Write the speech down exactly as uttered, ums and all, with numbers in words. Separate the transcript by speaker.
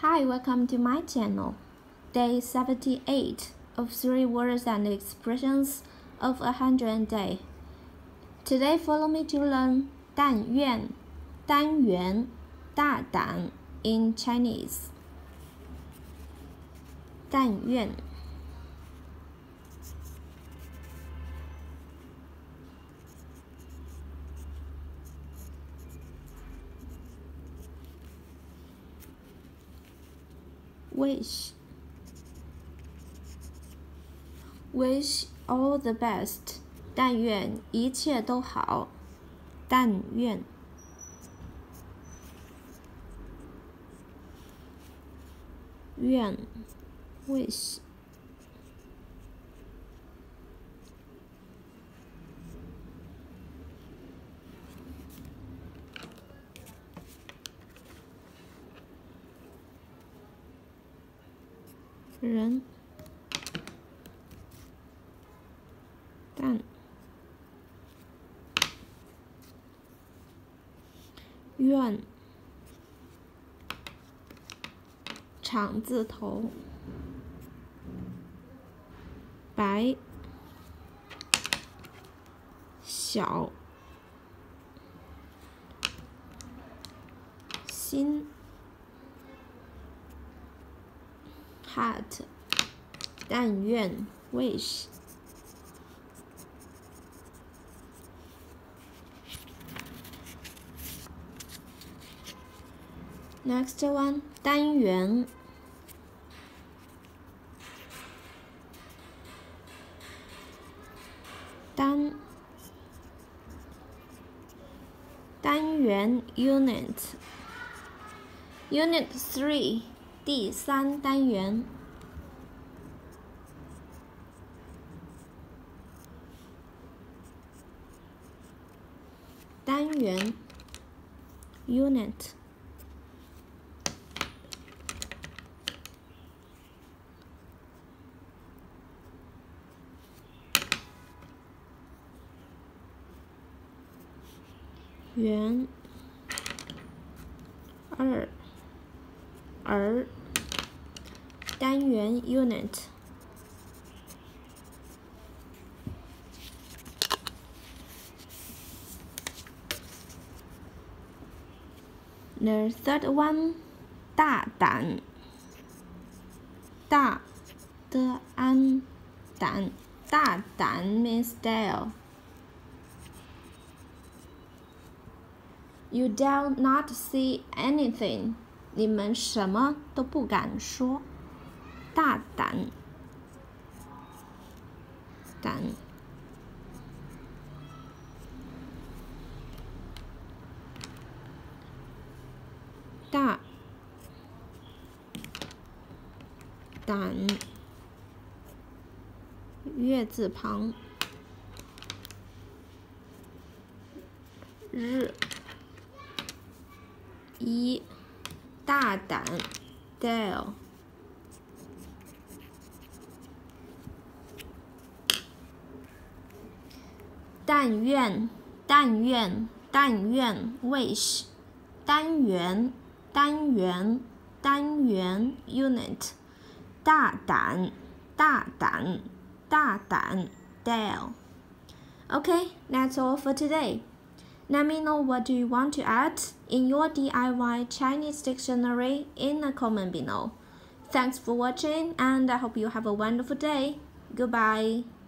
Speaker 1: Hi, welcome to my channel. Day seventy-eight of three words and expressions of a hundred day. Today, follow me to learn 但愿, 单元, 大胆 in Chinese. 但愿Wish Wish all the best. 但愿一切都好。但愿愿 Wish人但愿厂字头白小心heart 但愿 wish Next one 单元单单元 unit unit three 第三单元单元 unit元二儿单元 unit The third one 大胆大的安胆大胆 means dare You dare not say anything. 你们什么都不敢说。大胆，胆，大，胆，月字旁，日。一大胆 dare 但愿但愿但愿 wish 单元单元单元 unit 大胆大胆大胆 dare Okay, that's all for today. Let me know what do you want to add in your D I Y Chinese dictionary in the comment below. Thanks for watching and I hope you have a wonderful day. Goodbye.